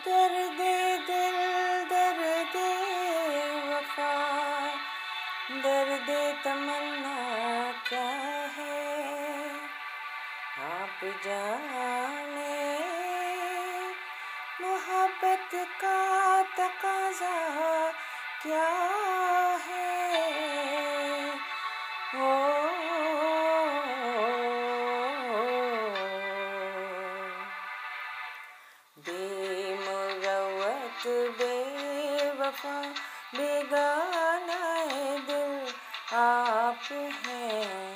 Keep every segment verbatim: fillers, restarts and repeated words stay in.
दर्द दिल दर्द वफा दर्द तमन्ना क्या है, आप जाने मोहब्बत का तकाज़ा क्या है। ओ बेमुरवत बेवफा बेगाना दिल आप हैं,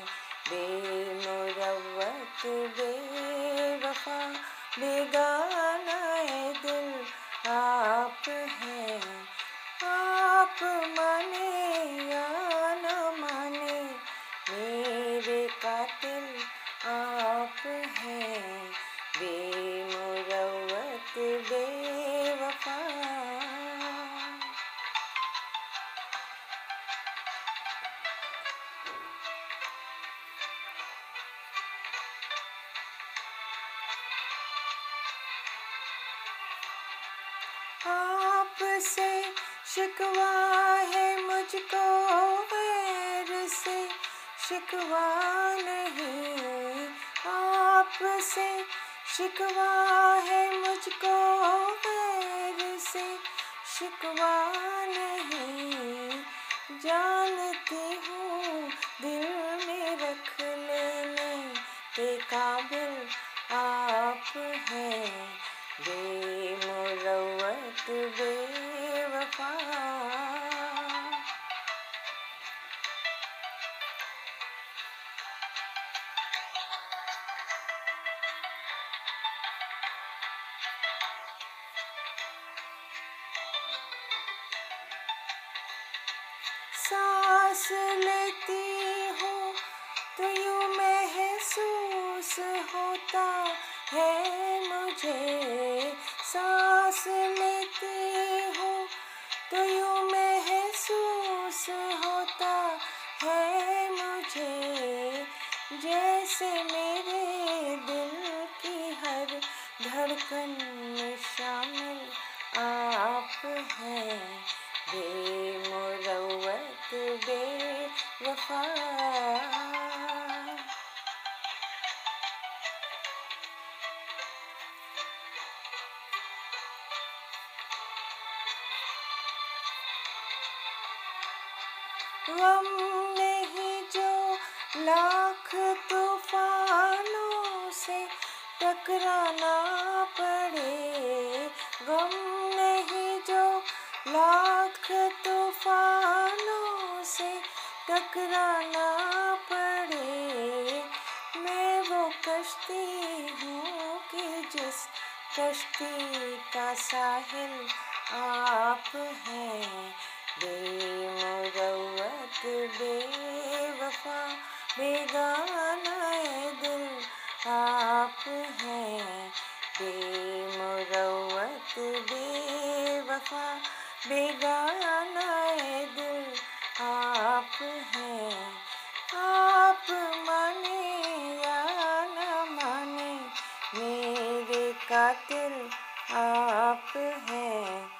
बेमुरवत बेवफा बेगाना दिल आप हैं। आप माने या न माने मेरे कातिल आप हैं, बेमुरवत बेवफा। आपसे शिकवा है मुझको, गैर से शिकवा नहीं। आपसे शिकवा है मुझको, गैर से शिकवा नहीं। जानती हूँ दिल में रख लेने के काबिल आप हैं, बेमुरवत बेवफा। सांस लेती हूँ तो यूँ महसूस होता है मुझे, सांस लेती हूँ तो यूँ महसूस होता है मुझे, जैसे मेरे दिल की हर धड़कन में शामिल आप हैं, बेमुरवत बेवफा। गम नहीं जो लाख तूफानों से टकराना पड़े, गम नहीं जो लाख तूफानों से टकराना पड़े। मैं वो कश्ती हूँ कि जिस कश्ती का साहिल आप हैं, बेमुरवत बेवफा बेगाना दिल आप हैं, बेमुरवत बेवफा बेगाना दिल आप हैं। आप माने या न माने मेरे कातिल आप हैं,